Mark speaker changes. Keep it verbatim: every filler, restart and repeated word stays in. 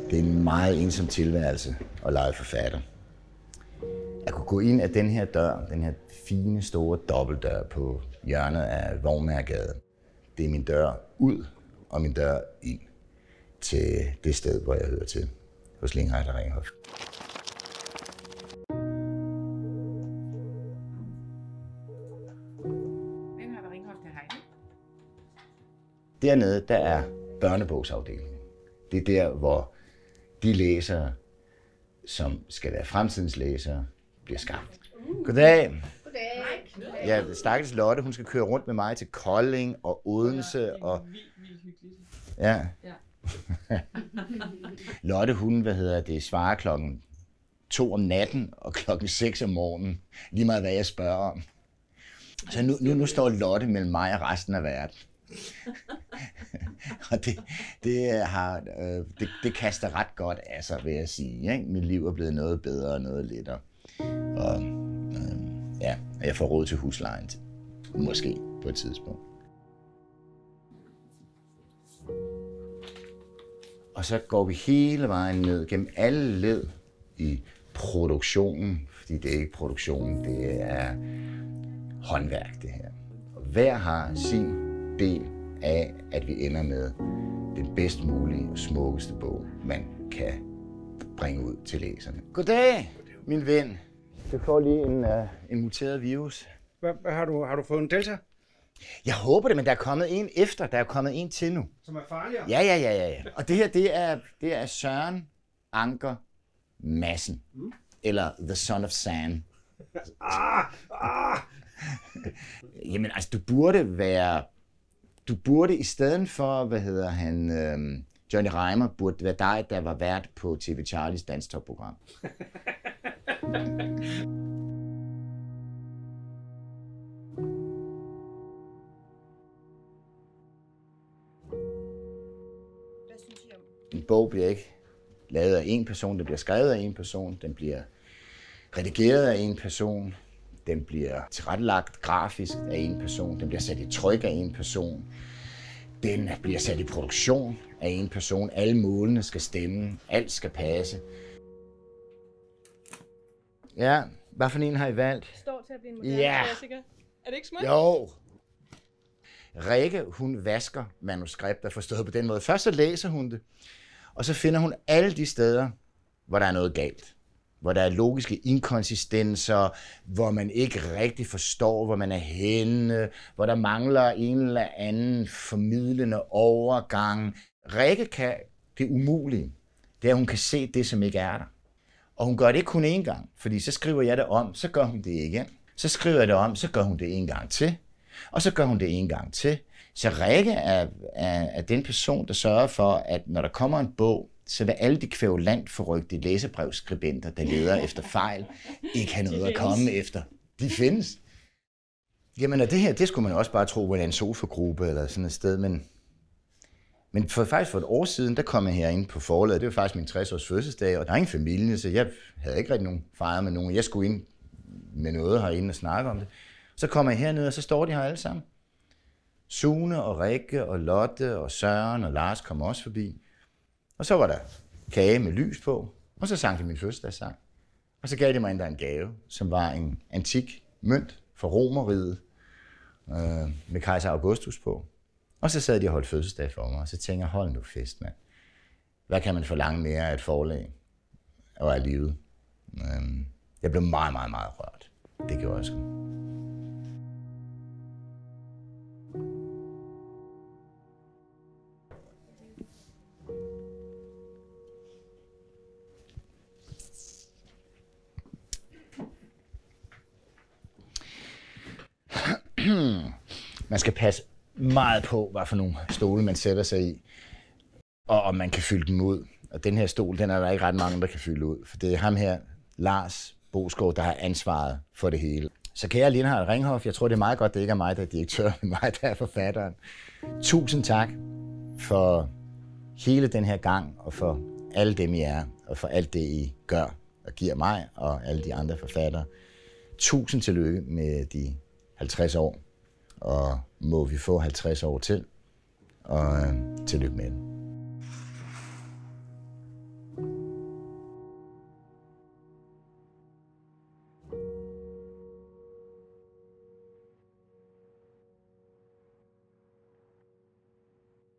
Speaker 1: Det er en meget ensom tilværelse at lege forfatter. Jeg kunne gå ind af den her dør, den her fine, store dobbeltdør på hjørnet af Vognmagergade. Det er min dør ud og min dør ind til det sted, hvor jeg hører til, hos Lindhardt og Ringhof.
Speaker 2: Lindhardt og Ringhof til Heine.
Speaker 1: Dernede, der er børnebogsafdelingen. Det er der, hvor de læsere, som skal være fremtidens læsere, bliver skabt. Goddag.
Speaker 2: Goddag.
Speaker 1: Ja, stakkels Lotte, hun skal køre rundt med mig til Kolding og Odense og... Ja. Lotte, hun, hvad hedder det, svarer klokken to om natten og klokken seks om morgenen. Lige meget, hvad jeg spørger om. Så nu, nu, nu står Lotte mellem mig og resten af verden. Og det, det, har, øh, det, det kaster ret godt af sig, vil jeg sige. Ikke? Mit liv er blevet noget bedre og noget lettere. Og øh, ja, jeg får råd til huslejen, måske på et tidspunkt. Og så går vi hele vejen ned gennem alle led i produktionen, fordi det er ikke produktionen, det er håndværk det her. Og hver har sin del af, at vi ender med den bedst mulige og smukkeste bog, man kan bringe ud til læserne. Goddag, min ven. Du får lige en, uh, en muteret virus.
Speaker 3: Hvad, hvad har du, har du fået en delta?
Speaker 1: Jeg håber det, men der er kommet en efter. Der er kommet en til nu.
Speaker 3: Som er farligere?
Speaker 1: Ja, ja, ja, ja. ja. Og det her, det er, det er Søren Anker Madsen. Mm. Eller The Son of Sam.
Speaker 3: ah, ah.
Speaker 1: Jamen, altså, du burde være... Du burde i stedet for, hvad hedder han, øhm, Johnny Reimer, burde være dig, der var vært på T V Charlies danstopprogram. En bog bliver ikke lavet af en person, den bliver skrevet af en person, den bliver redigeret af en person, den bliver tilrettelagt grafisk af en person, den bliver sat i tryk af en person, den bliver sat i produktion af en person, alle målene skal stemme, alt skal passe. Ja, hvad for en har I valgt?
Speaker 4: Står til at blive en moderne
Speaker 1: Ja.
Speaker 4: klassiker. Er det ikke smukt?
Speaker 1: Jo. Rikke, hun vasker manuskripter, forstået på den måde. Først så læser hun det, og så finder hun alle de steder, hvor der er noget galt. Hvor der er logiske inkonsistenser, hvor man ikke rigtig forstår, hvor man er henne, hvor der mangler en eller anden formidlende overgang. Rikke kan det umulige, det er, at hun kan se det, som ikke er der. Og hun gør det ikke kun én gang, fordi så skriver jeg det om, så gør hun det igen. Så skriver jeg det om, så gør hun det en gang til. Og så gør hun det en gang til. Så Rikke er, er, er den person, der sørger for, at når der kommer en bog, så vil alle de kvævulant forrygte læserbrevsskribenter, der leder efter fejl, ikke have noget at komme efter. De findes. Jamen, og det her, det skulle man også bare tro, var en sofagruppe eller sådan et sted, men, men for, faktisk for et år siden, der kom jeg herinde på forlaget. Det var faktisk min tres års fødselsdag, og der er ingen familie, så jeg havde ikke rigtig nogen fejre med nogen. Jeg skulle ind med noget herinde og snakke om det. Så kommer jeg herned, og så står de her alle sammen. Sune og Rikke og Lotte og Søren og Lars kom også forbi. Og så var der kage med lys på, og så sang de min fødselsdagssang. Og så gav de mig endda en gave, som var en antik mønt fra Romeriet øh, med kejser Augustus på. Og så sad de og holdt fødselsdag for mig, og så tænkte jeg, hold nu fest, mand. Hvad kan man forlange mere af et forlag og af livet? Øh, jeg blev meget, meget, meget rørt. Det gjorde jeg sgu. Man skal passe meget på, hvad for nogle stole man sætter sig i, og om man kan fylde dem ud. Og den her stol, den er der ikke ret mange, der kan fylde ud. For det er ham her, Lars Bosgaard, der har ansvaret for det hele. Så kære Lindhardt Ringhof, jeg tror, det er meget godt, det ikke er mig, der er direktør, men mig, der er forfatteren. Tusind tak for hele den her gang, og for alle dem, I er, og for alt det, I gør og giver mig og alle de andre forfattere. Tusind tillykke med de halvtreds år, og må vi få halvtreds år til, og øh, tillykke med det.